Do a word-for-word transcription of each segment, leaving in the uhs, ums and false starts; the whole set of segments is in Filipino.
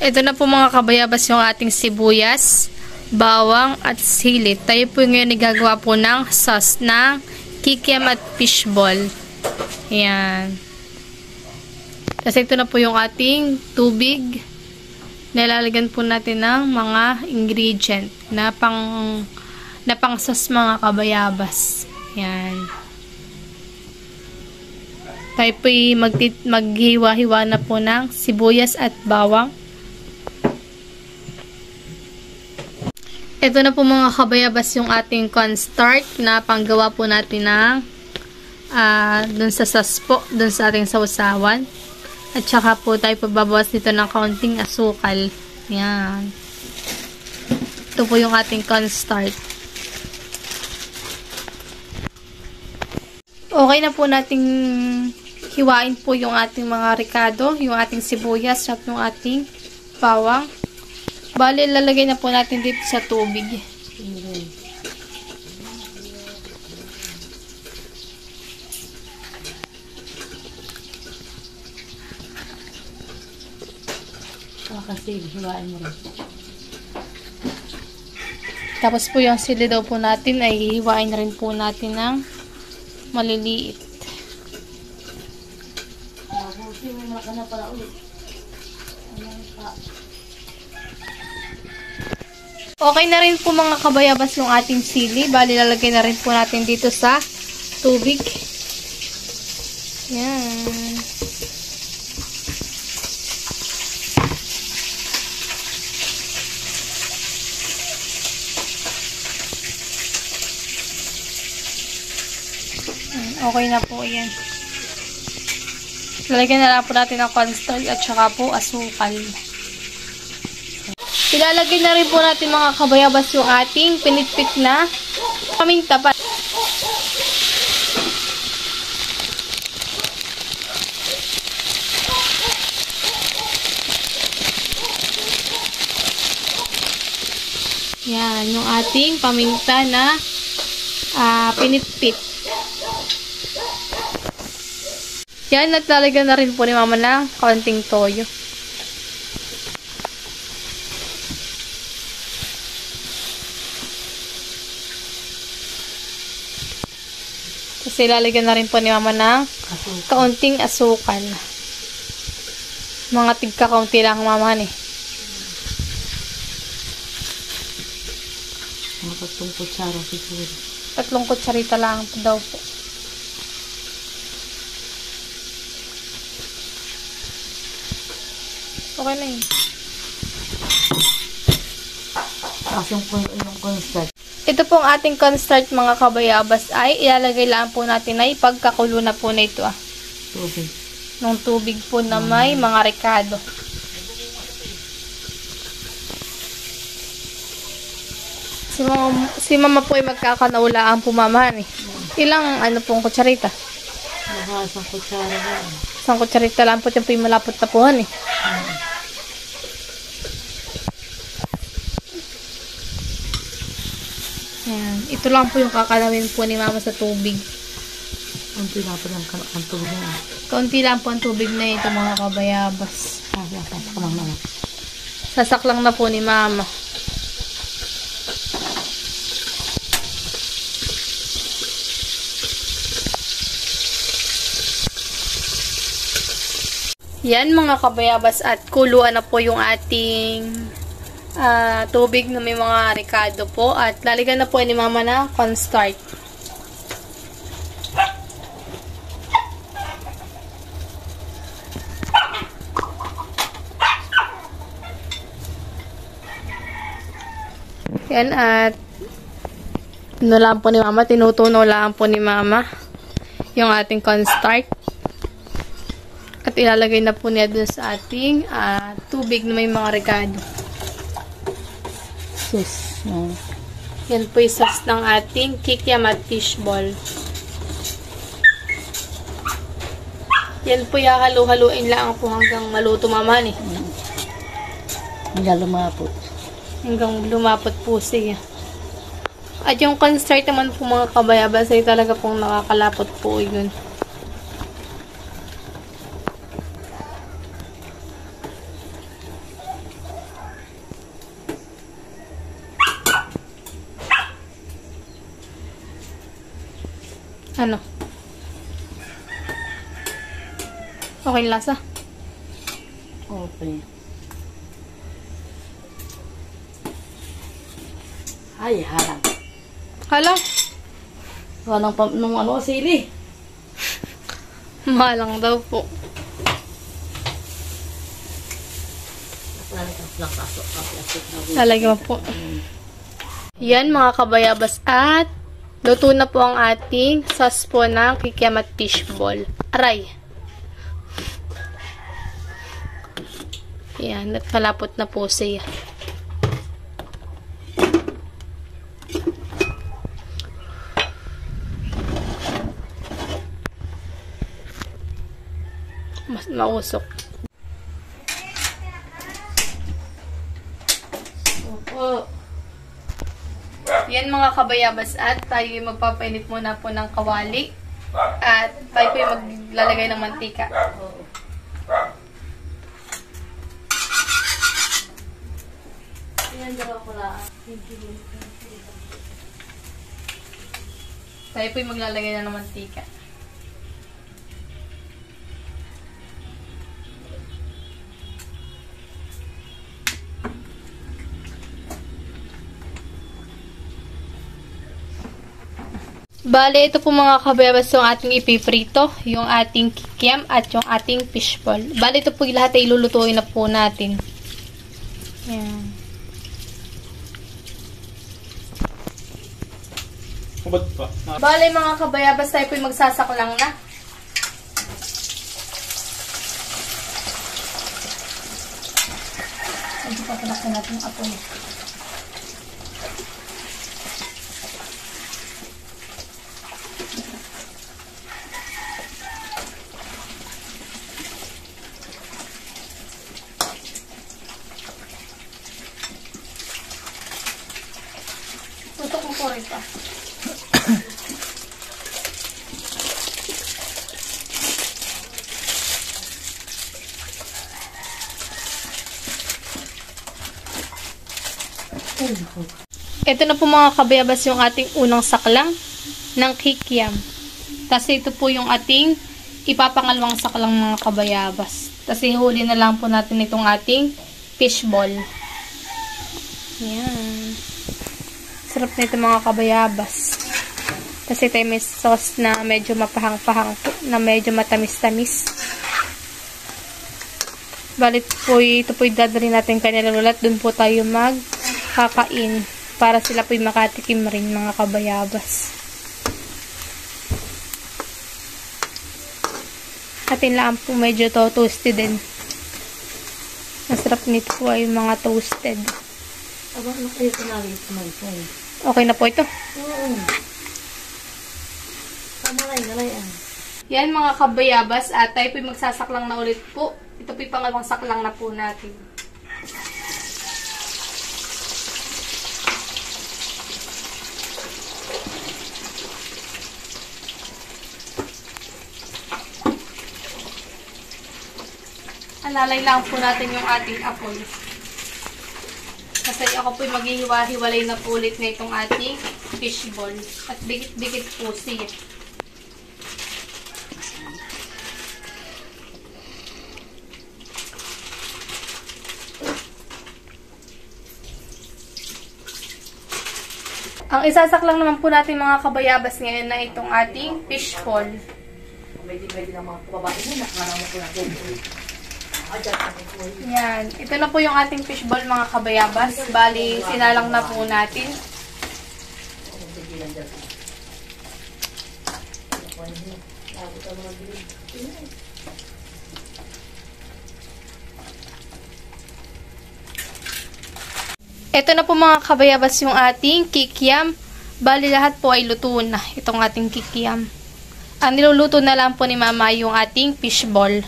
Ito na po mga kabayabas yung ating sibuyas, bawang at sili. Tayo po ngayon nagagawa po ng sauce ng kikiam at fishball. Ayan. Kasi ito na po yung ating tubig. Nilalagyan po natin ng mga ingredient na pang na pang sauce mga kabayabas. Ayan. Tayo po maghiwa-hiwa na po ng sibuyas at bawang. Ito na po mga kabayabas yung ating cornstarch na panggawa po natin ng uh, dun sa sauce po, dun sa ating sausawan. At saka po tayo pababawas nito ng kaunting asukal. Yan. Ito po yung ating cornstarch. Okay na po nating hiwain po yung ating mga ricado, yung ating sibuyas at yung ating bawang. Bale, lalagay na po natin dito sa tubig. Oh, kasi hiwain mo rin. Tapos po yung sili daw po natin ay hiwain rin po natin ng maliliit. Mabuti mo na ka na pala ulit. Okay na rin po mga kabayabas yung ating sili. Bali, lalagay na rin po natin dito sa tubig. Yan. Okay na po yan. Lalagyan na lang po natin ng cornstarch at saka po asukal. Ilalagay na rin po natin mga kabayabas yung ating pinitpit na paminta pa. Yan, yung ating paminta na uh, pinitpit. Yan, at lalagyan na rin po ni mama ng kaunting toyo. Kasi lalagyan na rin po ni mama ng kaunting asukal. Mga tigka-kaunti lang mamahan eh. Mga tatlong kutsara siguro. Tatlong kutsarita lang daw po. Okay na yun. Tapos yung, yung cornstarch. Ito pong ating cornstarch mga kabayabas ay ilalagay lang po natin ay pagkakulo na po na ito ah. Tubig. Nung tubig po na may mga ricado. Si mama, si mama po ay magkakanaulaan po mamahan eh. Ilang ano pong kutsarita? Mga isang kutsara lang. Isang kutsarita lang po yung po yung malapot na puhan eh. Hmm. Yan. Ito lang po yung kakalawin po ni mama sa tubig. Kaunti lang po ang tubig na. Kaunti lang po ang tubig na ito mga kabayabas. Ah, sasak lang na. Sasak lang na po ni mama. Yan mga kabayabas at kuluan na po yung ating Uh, tubig na may mga ricado po at lalagyan na po ni mama na cornstarch. Yan at ano lang po ni mama, tinutunaw lang po ni mama yung ating cornstarch at ilalagay na po niya dun sa ating uh, tubig na may mga ricado. Sus. No. Yan po yung sauce ng ating kikiam at fishball. Yan po yung halu-haluin lang po hanggang maluto maman eh. Hanggang lumapot. Hanggang lumapot po siya. At yung cornstarch naman po mga kabayabas ay talaga pong nakakalapot po yun. Ano? Okay lasa? Okay. Ay, harang. Hala? Walang pam nung ano, sili. Malang daw po. Lalagyan mo po. Yan mga kabayabas at luto na po ang ating sauce po ng kikiam at fishball. Aray! Yan, nagpalapot na po siya. Mas mausok. Opo. Yan mga kabayabas at tayo magpapainit muna po ng kawali at tayo po yung maglalagay ng mantika. Yan, dalawa ko lang. Tayo po yung maglalagay na ng mantika. Bale, ito po mga kabayabas yung ating ipiprito, yung ating kikiam at yung ating fishball. Bale, ito po yung lahat ay ilulutuin na po natin. Yan. Bale, mga kabayabas, tayo po yung magsasaklang na. Ito pa palaksan natin yung apoy. Tutok mo po rin pa. Ito na po mga kabayabas yung ating unang saklang ng kikiam. Tapos ito po yung ating ipapangalawang saklang mga kabayabas. Tapos ihuli na lang po natin itong ating fishball. Yan. Sarap nito mga kabayabas. Kasi tayo may sauce na medyo mapahang-pahang na medyo matamis-tamis. Balit po ito po dadalhin natin kanila ulat. Doon po tayo magkakain para sila po makatikim rin mga kabayabas. Atin lang po medyo to toasted din. Masarap nito po ay mga toasted. Aba, ano kayo pinagay ito na ito? Okay na po ito. Oo. Kamalay, nalayan. Yan mga kabayabas at tayo po magsasaklang na ulit po. Ito po yung pangalawang saklang na po natin. Alalay lang po natin yung ating apoy. Kasi ako po maghihiwa-hiwalay na po ulit na itong ating fishball. At dikit-dikit po siya. Ang isasak lang naman po natin mga kabayabas ngayon na itong ating fishball. Pwede-pwede lang mga babae mo, nakarama ko na ito. Yan. Ito na po yung ating fishball mga kabayabas. Bali, sinalang na po natin. Ito na po mga kabayabas yung ating kikiam. Bali, lahat po ay luto na itong ating kikiam. Ang niluluto na lang po ni mama yung ating fishball.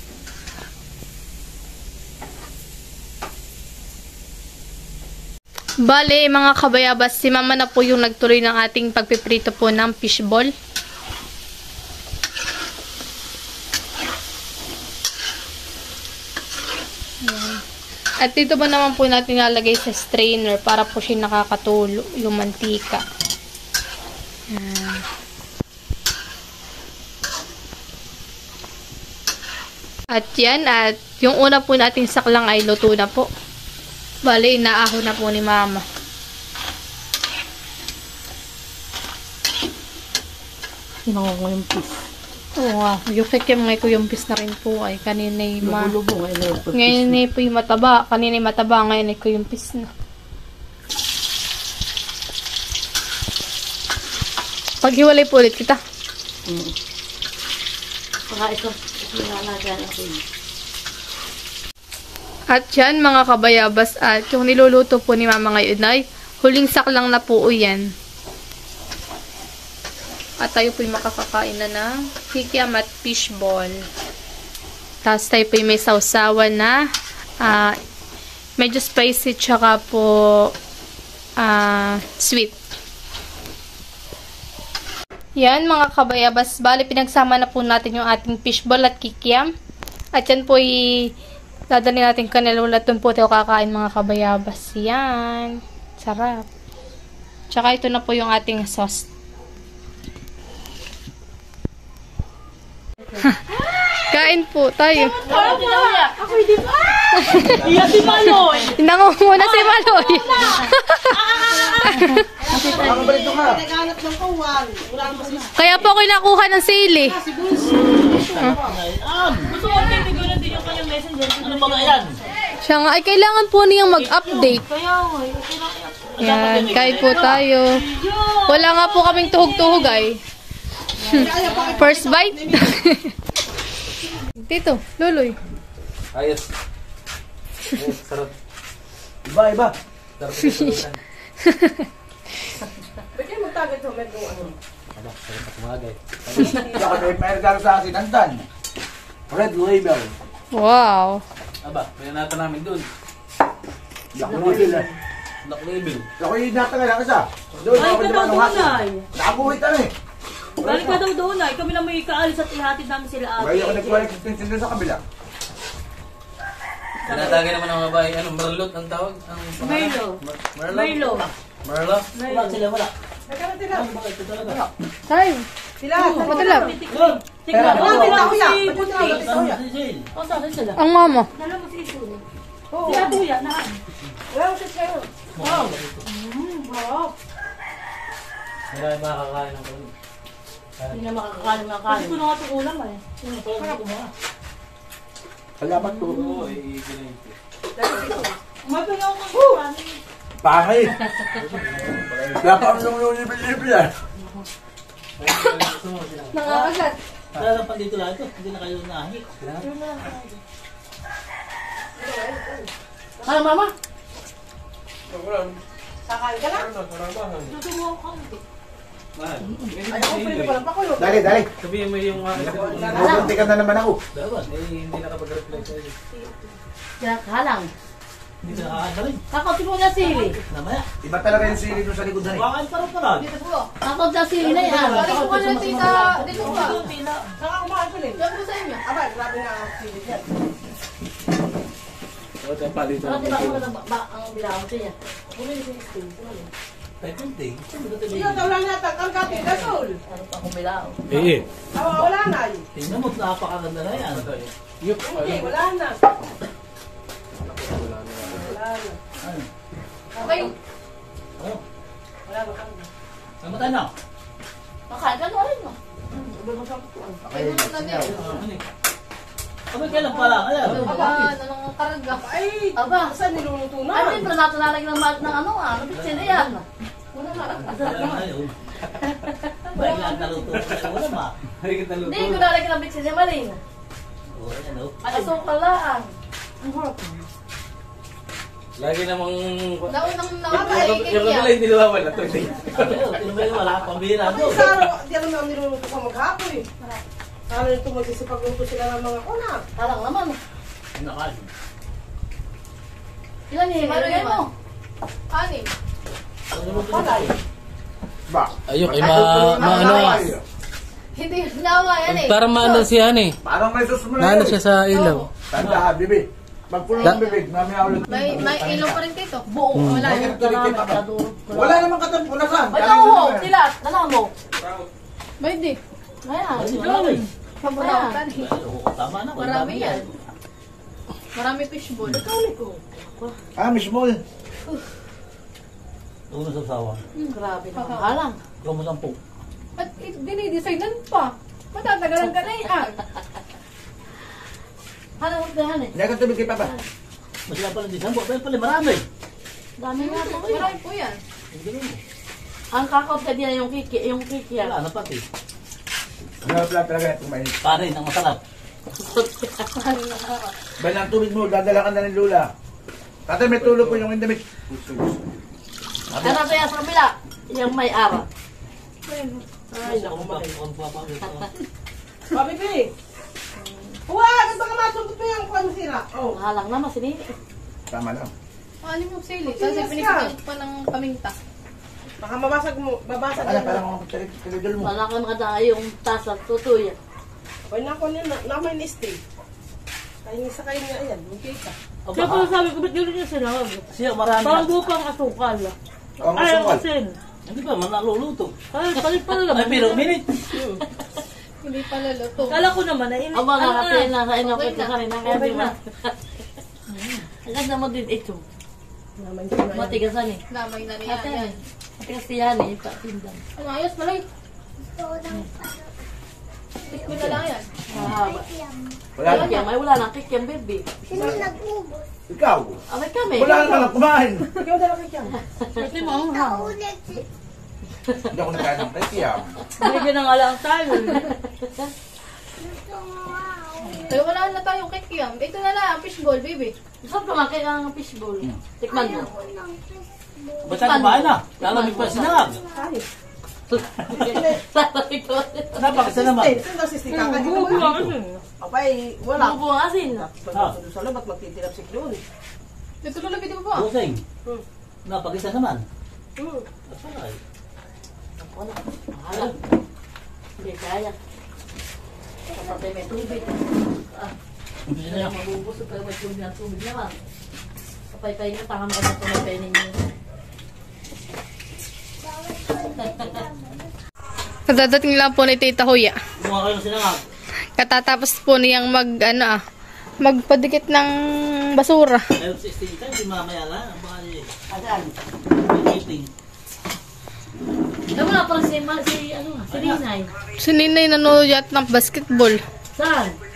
Bale, mga kabayabas, si mama na po yung nagtuloy ng ating pagpiprito po ng fishball. Ayan. At dito ba naman po natin nalagay sa strainer para po siya nakakatulo yung mantika. Ayan. At yan, at yung una po nating saklang ay luto na po. Bale, inaahon na po ni Mama. Hinango ko yung pis. Oo nga, yung kikim ngay ko yung pis na rin po ay kanina'y ma... Lubong ay meron pa. Ngayon ay po yung mataba, kanina'y mataba, ngayon ay ko yung pis na. Paghiwalay po ulit kita. Mm. Saka ito, hinalagaan ako yun. At yan mga kabayabas, at yung niluluto po ni Mama ngayon ay huling saklang na po yan. At tayo po yung makakakain na ng kikiam at fishball. Tapos tayo po yung may sausawan na uh, medyo spicy tsaka po uh, sweet. Yan mga kabayabas, bali pinagsama na po natin yung ating fishball at kikiam. At yan po ay dadali natin kanilulat. Doon po tayo kakain mga kabayabas. Yan. Sarap. Tsaka ito na po yung ating sauce. Kain po tayo. Ako hindi pa! Iya si Maloy! Nango muna si Maloy. Kaya po ako nakuha ng sili. Gusto ko titigo na din yung kanyang messenger. Ano ba nga yan? Siya nga, ay kailangan po niyang mag-update. Kaya nga, Yan, kain po tayo. Wala nga po kaming tuhog-tuhog ay. First bite. Tito, Luloy. Ayos. Ayos, sarap. Iba, iba. Sarap ito. Pwede mo tagad sa medyo ano? Aba, sarap na kumagay. Saka may pairgalo sa akin, Antan. Red label. Wow. Aba, kaya nata namin dun. Black label eh. Black label. Ako yung natagal lang isa. Doon, Ay, ako ka di daw ba doon nung ay. Nakabuhit ano eh. Balik ka daw doon ay. Kami lang may kaalis at ihatid namin sila ate. Kaya ako nagkuwalik extension doon sa kabila. Tinatagay naman ng mga bahay. Ano, Merlot ang tawag? Ang pangalan? Merlo. Mer- Merlo? Merlo. Merlo? Wala sila, wala. Tayo. Madalap. Tingnan mo. Pero- Tingnan mo si Pero- Puti. O, saan sila? Ang mama. Dala mo si Isun. Si Atuya, na. Wala si Isun. Wow. Mm, wow. Marami makakain ng kanin. Hindi na makakakalim ng kanin. Hindi ko na nga itong ulam eh. Salamat po. Oo, i-ginayin ko. May pinaw ka ng kanin. Pahay. Dapat ang nung libil-libil yan. Nakakagat. Talagang pa dito lang ito, hindi na kayo nahi. Ano mama? Dali, dali. Sabihin mo yung uh, Bubunti ka na naman ako. dapat, eh, hindi nakapag-reflect sa'yo. Halang. Hindi ka nakakanta rin. Kakauti mo na sili. Namaya. Iba talaga yung sili doon sa likod na eh. Wakain pa rin parang. Kakauti na sili na yan. Balik ko na tita. Dito ba? Saka kumain pa rin. Yan po sa inyo. O, tampa dito. Saka diba ako na ba ang bilaw ko niya. Bumili si Isun. Kahit hindi. Saan ba ito Iyo, tawlang natin, kangkati, gasol. Ano pa akong bilaw? Eh, eh. Awa, wala na. Tingnan mo, napakaganda na yan. Yup. Hindi, wala na. Okay. Oh, Wala na kang. saan ba tayo na? Makain ka na rin mo. Okay, sinyaw. Ano eh? Kami kailan pala? Alam. Aba, nanong karga. Ay, Aba. saan niluluto na? Ay, hindi natin lalagyan ng mag ng ano ah. Ano sila yan? Wala na yun. Baik lang naluto. Wala ma. Ay, kita luto. Hindi ko lalagyan ng bitsin ni Maling. Oo, yan o. At asukal lang. Ang harap. Lagi namang... Naunang Yung nakakaigit yung yan. kabila hindi nawawala to. Ano yun? Tinumay wala pang bira Ay, doon. sa araw, di alam na ang niluluto ka maghapon eh. Sana nito magsisipagluto sila ng mga kuna. Parang naman. Nakain. Ilan eh? Malagay mo. Anim. Palay. Ba? Ayok, ay ma... Maano ah. Hindi nawa yan eh. Parang maano siya ano eh. Parang may sus mo na Naano yun. siya sa ilaw. Tanda, bibi. Magpulo Da- ng bibig, mamaya ulit. May, may ilaw pa rin dito. Buo. Wala Ay, yung tulikit karami. ako. Kadurog. Wala namang katampunasan. Ay, oo. Tilat. Alam mo. May di. Ayan. Ay, wala rin. Paborautan. Ay, oo, tama na. Marami yan. Marami fishball. Kali ko. Ah, mismo. Doon na sa sawa. Grabe na. Halang. Ikaw mo sampu. At dinidesignan pa. Matatagalan ka na yan. Ano ang dahan eh? Hindi ka tubig kay Papa. Masila pala di sampu. Pero pala marami. Dami nga po eh. Marami po yan. Ang ganun mo. Ang kakot ka din yung kiki, yung kiki yan. Wala na pati. Ano pala talaga itong mainit. Parin ang masarap. Ba ng tubig mo, dadala ka na ng lula. Tatay, may tulog po yung indamit. Ano sa yan sa kabila? Yung may ara. Ay, naku, Ang mahal. ang papawit. Papi, Pi. Huwag! Baka masugot mo yung kwan sira. Oh. Halang naman sinini. Tama lang. Ano mo sili? Kasi Kasi pinipigil pa ng paminta. Baka mabasag mo. Babasag Ano, mo. parang ako talidol mo. Wala kang kada yung tasa, tutuya. Pwede na ko nila. Naman ni stay. Kain sa kain nga yan. Okay ka. Kaya pala sabi ko, ba't yun yung sinawag? siya marami. bupang asukal. Ang masukal. Hindi ba, manaluluto. Ay, palit pala Ay, pero minute. Hindi pala luto. Kala ko naman, ay Aba nga kasi nasa inapit ko kanina. Kaya di ba? Ang ganda mo din ito. Naman siya na yan. Matigasan eh. Lamay na niya. Ate, Yan. matigas yan eh. Yung patindan. Ano, ayos, malay. Tikmo na lang yan. Mahaba. Wala Wala na. kaya, may wala nang cake yung baby. Ikaw. Amay kami. Wala na lang kumain. Ikaw dala ka dyan. Kasi mo ang hang. Hindi ako nagkain ng kaya. Bigyan ng alang tayo. Tayo wala na tayong cake yan. Ito na lang, fishball, baby. Gusto ko lang kaya ang fishbowl. Tikman mo. Basta kumain na. Lalamig pa sinangag. Kain. Sabi ko. Napakasa naman. Stay. Sino si Stay? Kakain ka naman. Apay, wala. Bubo ang asin. Pagkakas doon sa labat, magtitilap si doon. Ito na lang, video pa. Busing. Hmm. Napakisa naman. Hmm. Asaray. Wala. Halang. Hindi kaya. Kapatay may tubig. Ah. Hindi Hindi na na mabubos. Pero may tubig na tubig naman. Kapay-pay nga. Tanga mo ka sa tumay ninyo. Kadadating lang po ni Tita Huya. Kumuha kayo ng sinangag. Katatapos po niyang mag, ano ah, magpadikit ng basura. Ayun si Steve tayo, di mamaya lang. Ang mga niya. Agan. Meeting. Ay, wala pala si, Ma- si, ano, si Ninay. Si Ninay nanonood yata ng basketball. Saan?